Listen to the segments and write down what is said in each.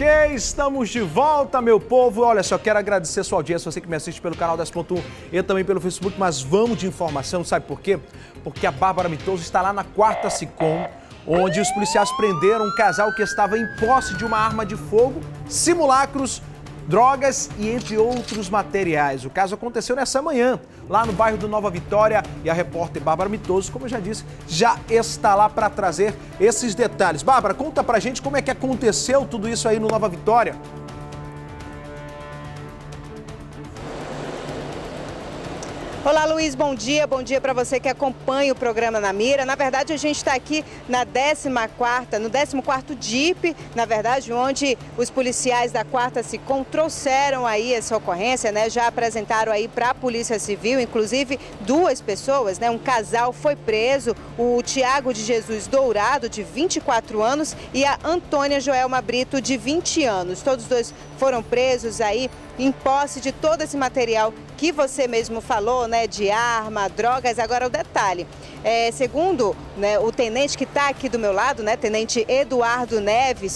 Ok, estamos de volta, meu povo. Olha, só quero agradecer a sua audiência, você que me assiste pelo canal 10.1 e também pelo Facebook, mas vamos de informação, sabe por quê? Porque a Bárbara Mitoso está lá na 4ª SICOM, onde os policiais prenderam um casal que estava em posse de uma arma de fogo, simulacros, drogas e entre outros materiais. O caso aconteceu nessa manhã, lá no bairro do Nova Vitória, e a repórter Bárbara Mitoso, como eu já disse, já está lá para trazer esses detalhes. Bárbara, conta pra gente como é que aconteceu tudo isso aí no Nova Vitória. Olá, Luiz, bom dia para você que acompanha o programa Na Mira. Na verdade, a gente está aqui no 14º DIP, na verdade, onde os policiais da 4ª SICOM trouxeram aí essa ocorrência, né? Já apresentaram aí para a Polícia Civil, inclusive 2 pessoas, né? Um casal foi preso, o Tiago de Jesus Dourado, de 24 anos, e a Antônia Joelma Brito, de 20 anos. Todos 2 foram presos aí em posse de todo esse material que você mesmo falou, né, de arma, drogas. Agora o detalhe, segundo, né, o tenente que está aqui do meu lado, né, tenente Eduardo Neves,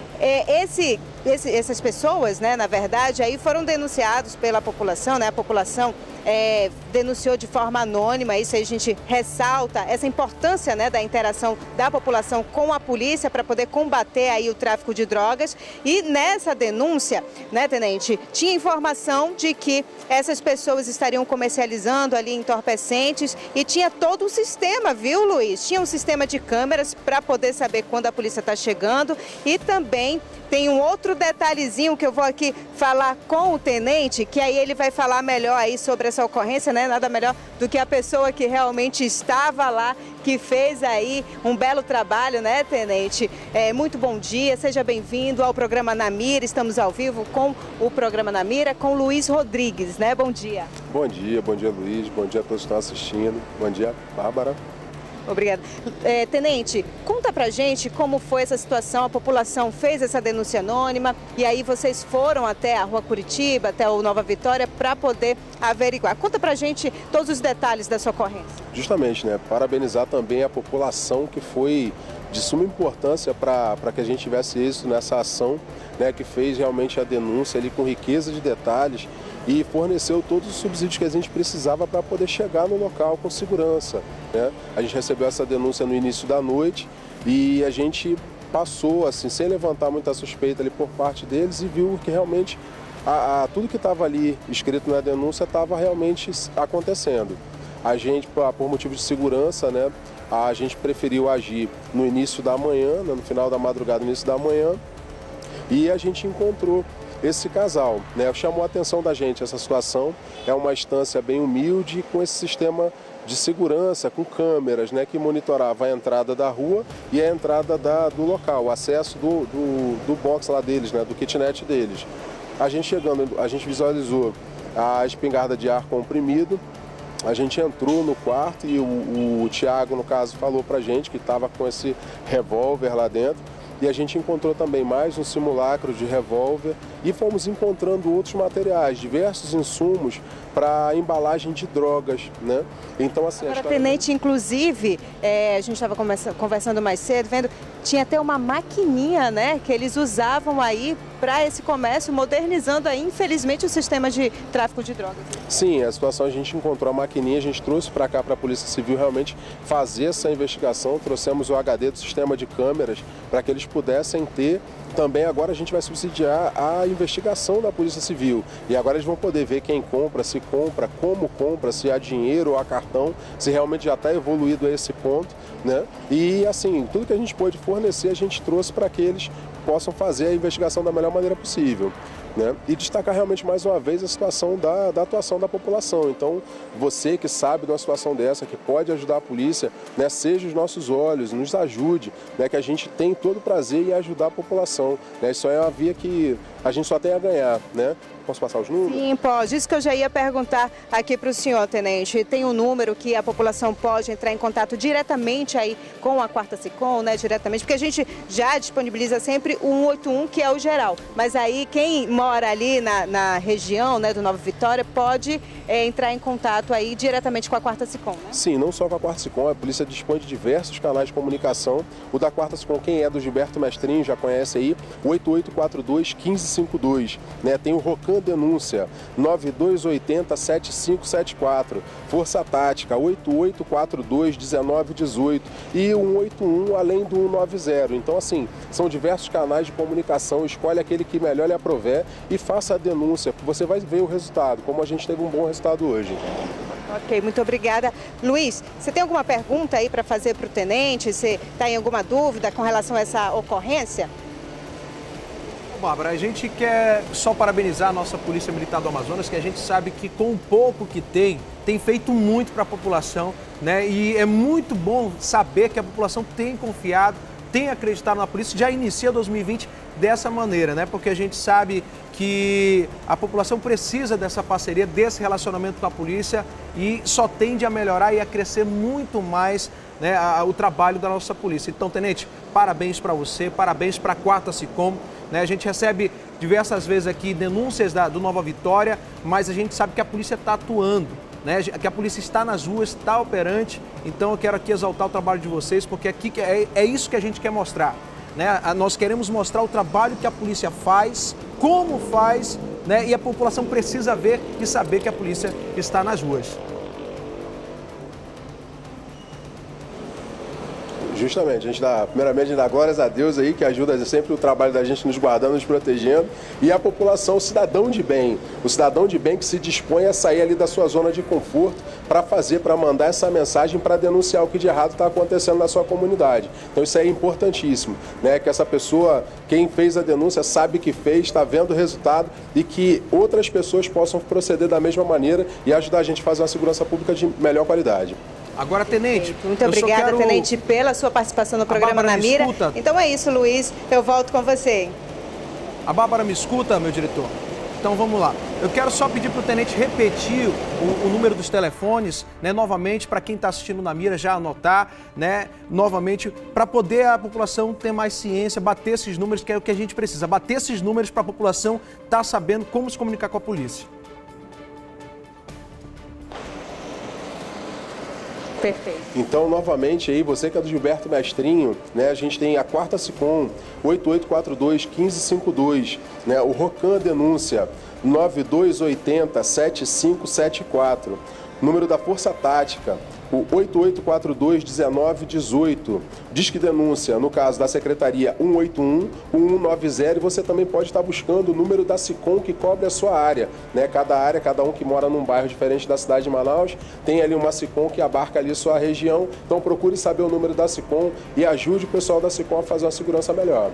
essas pessoas, né, na verdade, aí foram denunciados pela população, né, a população denunciou de forma anônima. Isso aí a gente ressalta essa importância, né, da interação da população com a polícia para poder combater aí o tráfico de drogas. E nessa denúncia, né, tenente, tinha informação de que essas pessoas estariam comercializando ali entorpecentes e tinha todo um sistema, viu, Luiz? Tinha um sistema de câmeras para poder saber quando a polícia está chegando, e também tem um outro detalhezinho que eu vou aqui falar com o tenente, que aí ele vai falar melhor aí sobre essa ocorrência, né? Nada melhor do que a pessoa que realmente estava lá, que fez aí um belo trabalho, né, tenente? Muito bom dia, seja bem-vindo ao programa Na Mira. Estamos ao vivo com o programa Na Mira, com Luiz Rodrigues, né? Bom dia. Bom dia Luiz, bom dia a todos que estão assistindo, bom dia Bárbara. Obrigada. Tenente, conta pra gente como foi essa situação. A população fez essa denúncia anônima e aí vocês foram até a Rua Curitiba, até o Nova Vitória, para poder averiguar. Conta pra gente todos os detalhes dessa ocorrência. Justamente, né? Parabenizar também a população, que foi de suma importância para que a gente tivesse êxito nessa ação, né? Que fez realmente a denúncia ali com riqueza de detalhes e forneceu todos os subsídios que a gente precisava para poder chegar no local com segurança, né? A gente recebeu essa denúncia no início da noite e a gente passou, assim, sem levantar muita suspeita ali por parte deles, e viu que realmente tudo que estava ali escrito na denúncia estava realmente acontecendo. A gente, por motivo de segurança, né, a gente preferiu agir no início da manhã, no final da madrugada, no início da manhã, e a gente encontrou esse casal, né? Chamou a atenção da gente essa situação. É uma estância bem humilde, com esse sistema de segurança, com câmeras, né, que monitorava a entrada da rua e a entrada do local, o acesso do box lá deles, né, do kitnet deles. A gente chegando, a gente visualizou a espingarda de ar comprimido. A gente entrou no quarto e o Tiago, no caso, falou pra gente que estava com esse revólver lá dentro. E a gente encontrou também mais um simulacro de revólver e fomos encontrando outros materiais, diversos insumos para embalagem de drogas, né? Então, assim... Agora, tenente, inclusive, a gente estava conversando mais cedo, vendo, tinha até uma maquininha, né, que eles usavam aí para esse comércio, modernizando aí, infelizmente, o sistema de tráfico de drogas. Sim, a situação, a gente encontrou a maquininha, a gente trouxe para cá, para a Polícia Civil, realmente fazer essa investigação. Trouxemos o HD do sistema de câmeras para que eles pudessem ter. Também agora a gente vai subsidiar a investigação da Polícia Civil. E agora eles vão poder ver quem compra, se compra, como compra, se há dinheiro ou há cartão, se realmente já está evoluído a esse ponto, né? E assim, tudo que a gente pôde fornecer, a gente trouxe para que eles possam fazer a investigação da melhor maneira possível, né? E destacar realmente mais uma vez a situação da atuação da população. Então, você que sabe de uma situação dessa, que pode ajudar a polícia, né, seja os nossos olhos, nos ajude, né, que a gente tem todo o prazer em ajudar a população, né? Isso é uma via que a gente só tem a ganhar, né? Posso passar os números? Sim, pode. Isso que eu já ia perguntar aqui para o senhor, tenente. Tem um número que a população pode entrar em contato diretamente aí com a 4ª SICOM, né? Diretamente, porque a gente já disponibiliza sempre o 181, que é o geral. Mas aí quem mora ali na região, né, do Nova Vitória pode entrar em contato aí diretamente com a 4ª SICOM, né? Sim, não só com a 4ª SICOM, a polícia dispõe de diversos canais de comunicação. O da 4ª SICOM, quem é do Gilberto Mestrinho já conhece aí, 8842-1552, né? Tem o Rocan Denúncia, 9280-7574, Força Tática, 8842-1918 e o 181, além do 190. Então, assim, são diversos canais de comunicação, escolhe aquele que melhor lhe aprover e faça a denúncia, você vai ver o resultado, como a gente teve um bom resultado hoje. Ok, muito obrigada. Luiz, você tem alguma pergunta aí para fazer para o tenente? Você está em alguma dúvida com relação a essa ocorrência? Bárbara, a gente quer só parabenizar a nossa Polícia Militar do Amazonas, que a gente sabe que com o pouco que tem feito muito para a população, né? E é muito bom saber que a população tem confiado, tem acreditado na polícia, já inicia 2020 dessa maneira, né? Porque a gente sabe que a população precisa dessa parceria, desse relacionamento com a polícia e só tende a melhorar e a crescer muito mais, né, o trabalho da nossa polícia. Então, tenente, parabéns para você, parabéns para a 4ª SICOM. Né? A gente recebe diversas vezes aqui denúncias do Nova Vitória, mas a gente sabe que a polícia está atuando, né? Que a polícia está nas ruas, está operante. Então eu quero aqui exaltar o trabalho de vocês, porque aqui é isso que a gente quer mostrar, né? Nós queremos mostrar o trabalho que a polícia faz, como faz, né? E a população precisa ver e saber que a polícia está nas ruas. Justamente, primeiramente a gente dá glórias a Deus aí, que ajuda sempre o trabalho da gente nos guardando, nos protegendo, e a população, o cidadão de bem que se dispõe a sair ali da sua zona de conforto para mandar essa mensagem, para denunciar o que de errado está acontecendo na sua comunidade. Então isso aí é importantíssimo, né? Que essa pessoa, quem fez a denúncia, sabe que fez, está vendo o resultado e que outras pessoas possam proceder da mesma maneira e ajudar a gente a fazer uma segurança pública de melhor qualidade. Agora, tenente, muito obrigada, tenente, pela sua participação no programa Na Mira. Então é isso, Luiz, eu volto com você. A Bárbara me escuta, meu diretor? Então vamos lá. Eu quero só pedir para o tenente repetir o número dos telefones, né, novamente, para quem está assistindo Na Mira já anotar, né, novamente, para poder a população ter mais ciência, bater esses números, que é o que a gente precisa, bater esses números para a população estar sabendo como se comunicar com a polícia. Perfeito. Então, novamente, aí, você que é do Gilberto Mestrinho, né, a gente tem a 4ª SICOM, 8842-1552, né, o Rocan Denúncia, 9280-7574, número da Força Tática, o 8842-1918, Disque Denúncia, no caso da Secretaria 181, 190, e você também pode estar buscando o número da SICOM que cobre a sua área, né? Cada um que mora num bairro diferente da cidade de Manaus, tem ali uma SICOM que abarca ali sua região, então procure saber o número da SICOM e ajude o pessoal da SICOM a fazer uma segurança melhor.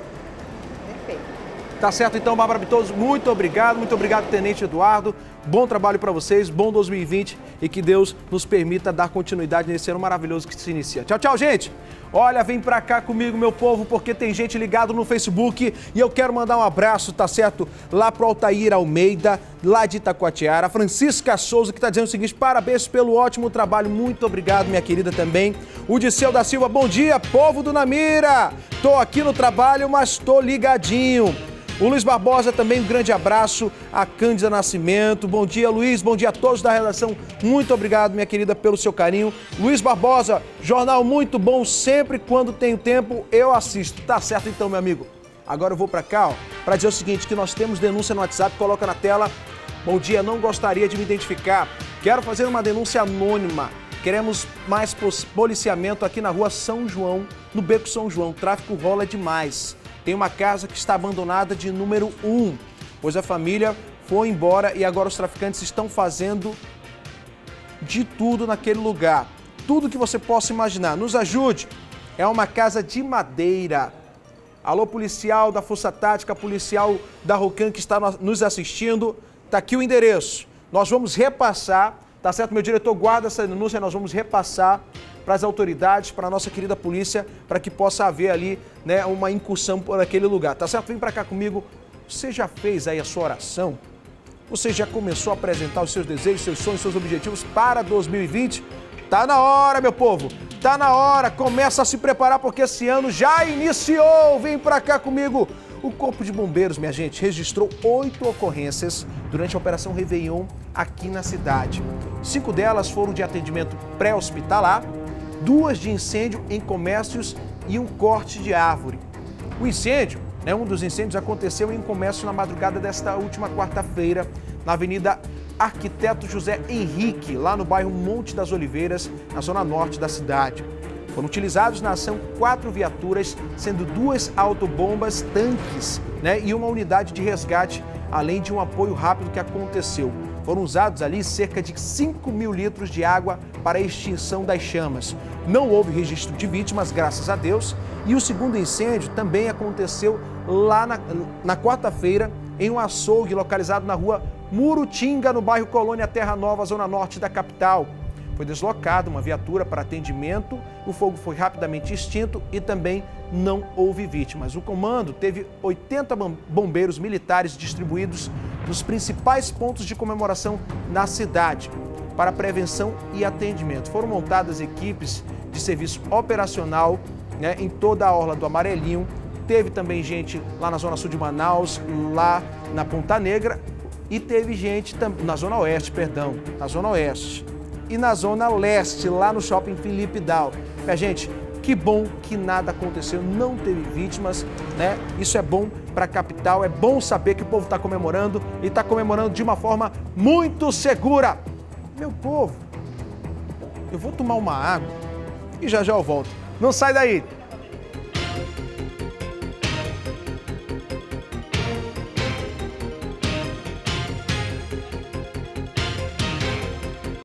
Tá certo, então, Bárbara Mitoso, muito obrigado, Tenente Eduardo. Bom trabalho para vocês, bom 2020 e que Deus nos permita dar continuidade nesse ano maravilhoso que se inicia. Tchau, tchau, gente! Olha, vem pra cá comigo, meu povo, porque tem gente ligado no Facebook e eu quero mandar um abraço, tá certo? Lá pro Altair Almeida, lá de Itacoatiara, a Francisca Souza, que tá dizendo o seguinte: parabéns pelo ótimo trabalho, muito obrigado, minha querida, também. O Disseu da Silva, bom dia, povo do Na Mira! Tô aqui no trabalho, mas tô ligadinho. O Luiz Barbosa também, um grande abraço. A Cândida Nascimento, bom dia, Luiz, bom dia a todos da redação. Muito obrigado, minha querida, pelo seu carinho. Luiz Barbosa, jornal muito bom, sempre quando tenho tempo eu assisto. Tá certo então, meu amigo. Agora eu vou pra cá, ó, pra dizer o seguinte, que nós temos denúncia no WhatsApp, coloca na tela. Bom dia, não gostaria de me identificar. Quero fazer uma denúncia anônima. Queremos mais policiamento aqui na rua São João, no Beco São João. O tráfico rola demais. Tem uma casa que está abandonada de número 1, pois a família foi embora e agora os traficantes estão fazendo de tudo naquele lugar. Tudo que você possa imaginar. Nos ajude. É uma casa de madeira. Alô, policial da Força Tática, policial da Rocan que está nos assistindo. Está aqui o endereço. Nós vamos repassar, tá certo? Meu diretor guarda essa denúncia, nós vamos repassar para as autoridades, para a nossa querida polícia, para que possa haver ali, né, uma incursão por aquele lugar, tá certo? Vem para cá comigo. Você já fez aí a sua oração? Você já começou a apresentar os seus desejos, seus sonhos, seus objetivos para 2020? Tá na hora, meu povo! Tá na hora! Começa a se preparar porque esse ano já iniciou! Vem pra cá comigo! O Corpo de Bombeiros, minha gente, registrou 8 ocorrências durante a Operação Réveillon aqui na cidade. 5 delas foram de atendimento pré-hospitalar, 2 de incêndio em comércios e um corte de árvore. O incêndio, um dos incêndios aconteceu em um comércio na madrugada desta última quarta-feira, na Avenida Arquiteto José Henrique, lá no bairro Monte das Oliveiras, na zona norte da cidade. Foram utilizados na ação 4 viaturas, sendo 2 autobombas, tanques, e uma unidade de resgate, além de um apoio rápido que aconteceu. Foram usados ali cerca de 5 mil litros de água para a extinção das chamas. Não houve registro de vítimas, graças a Deus. E o segundo incêndio também aconteceu lá na quarta-feira, em um açougue localizado na rua Murutinga, no bairro Colônia Terra Nova, zona norte da capital. Foi deslocada uma viatura para atendimento, o fogo foi rapidamente extinto e também não houve vítimas. O comando teve 80 bombeiros militares distribuídos nos principais pontos de comemoração na cidade para prevenção e atendimento. Foram montadas equipes de serviço operacional em toda a orla do Amarelinho. Teve também gente lá na zona sul de Manaus, lá na Ponta Negra e teve gente na zona oeste, na zona oeste. E na zona leste, lá no Shopping Felipe Dal. Gente, que bom que nada aconteceu, não teve vítimas, Isso é bom para a capital, é bom saber que o povo está comemorando e está comemorando de uma forma muito segura. Meu povo, eu vou tomar uma água e já eu volto. Não sai daí!